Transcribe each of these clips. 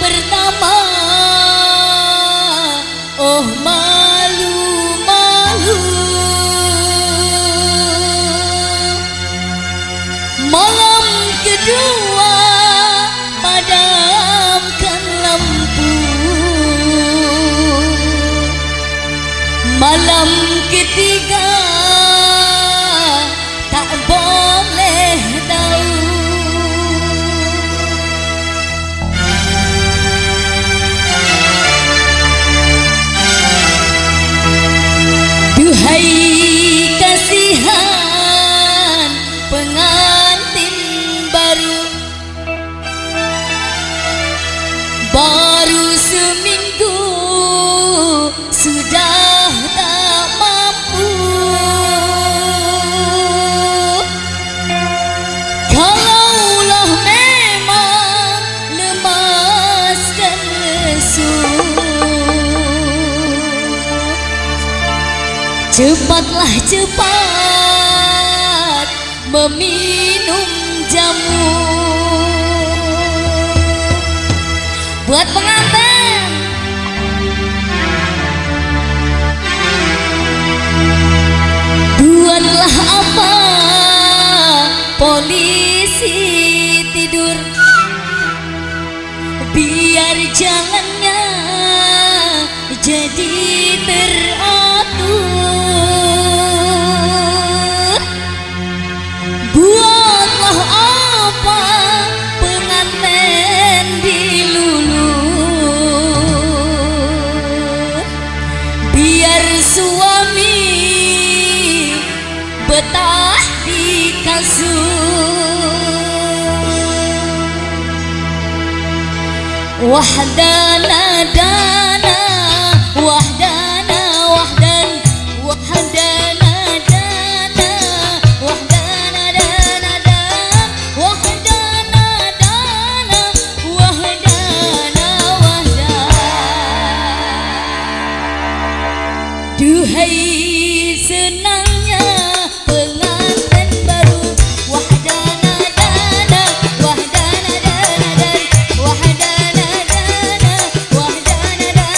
pertama. Oh malu-malu. Malam kedua padamkan lampu. Malam ketiga tak boleh tahu. Duhai kasihan pengantin baru, baru seminggu sudah tak mampu. Kalaulah memang lemas dan lesu, cepatlah cepat meminum jamu. Buat pengantin, buatlah apa polisi tidur, biar jalannya jadi teratur. Buatlah apa pengantin dilulur, biar suami betah di kasur. Wahdana dana, wahdana wahdan, wahdana dana, wahdana dana dan, wahdana dana, wahdana wahdan. Duhai senangnya pengantin baru, wahdana dana, wahdana dana dan, wahdana dana, wahdana dana,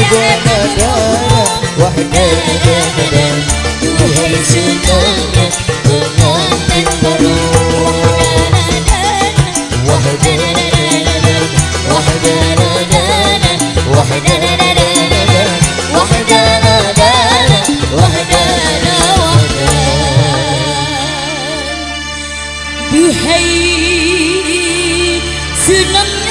wahdana dana, wahdana dana. Duhai senangnya pengantin baru. Wahdana dana, wahdana dana, wahdana dana, wahdana dana, wahdana wahdana. Duhai senang